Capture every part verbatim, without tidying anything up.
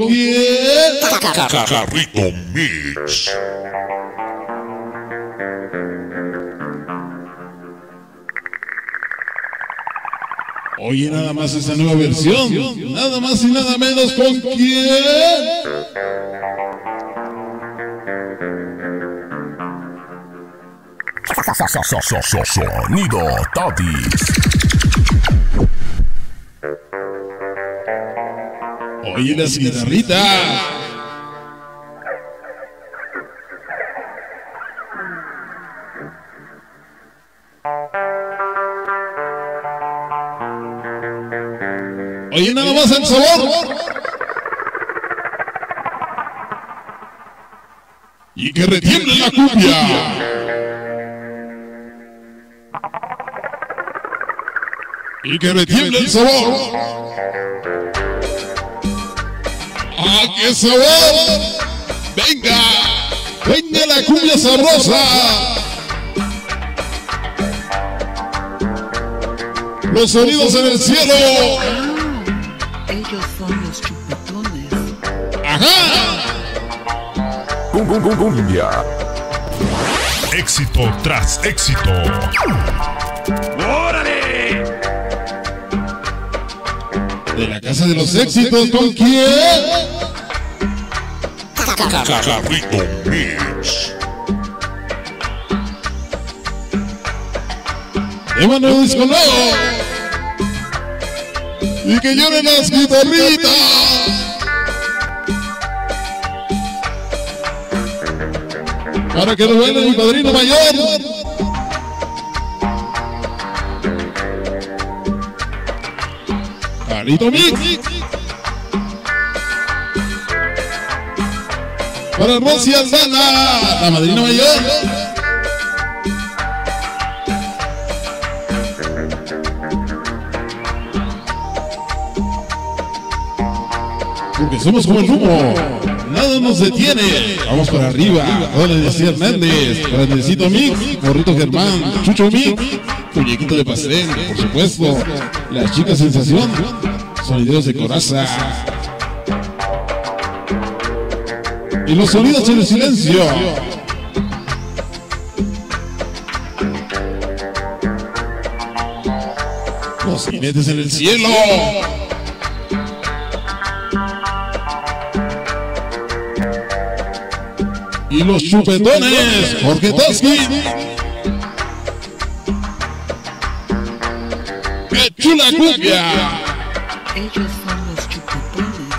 quién? Carrito Mix. Oye, nada más esa nueva versión. Nada más y nada menos con quién. Sonido Tatis. Oye, las guitarritas. Oye, nada más el sabor. Y que retiemble la cumbia. Y que retiemble el sabor. ¡Ah, qué sabor! ¡Venga! ¡Venga la cumbia sabrosa! Los sonidos en el cielo. Ellos son los chupetones. ¡Ajá! Cumbia. Éxito tras éxito. ¡Órale! De la casa de los éxitos, ¿con quién? Carrito Mix. Emanuel Discolado. Y que lloren las guitarritas. Para que lo baile mi padrino mayor. Carrito Mix. Para Rosy Aldana, la madrina mayor. Porque somos como el humo, nada nos detiene. Vamos para arriba. Hola, decía Hernández, Grandecito Mix, Morrito Germán, Chucho Mix, Muñequito de Pastel, por supuesto, las chicas sensación, sonideros de coraza. Y los sonidos en el silencio. Los jinetes en el cielo. Y los chupetones, Jorge Toski. ¡Qué chula cumbia! Ellos son los chupetones.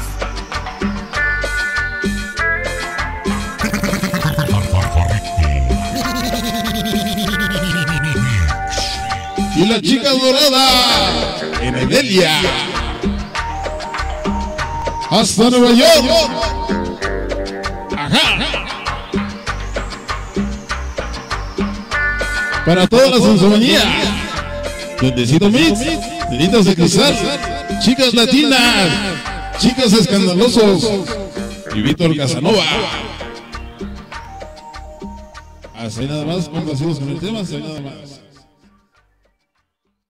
Y la chica dorada en Edelia. Hasta Nueva York. Ajá. Para toda la sensomanía. Duendecito Mix, Deditos de Cristal, chicas latinas, chicas escandalosos y Víctor Casanova. Hasta ahí nada más, complacidos con el tema, hasta ahí nada más.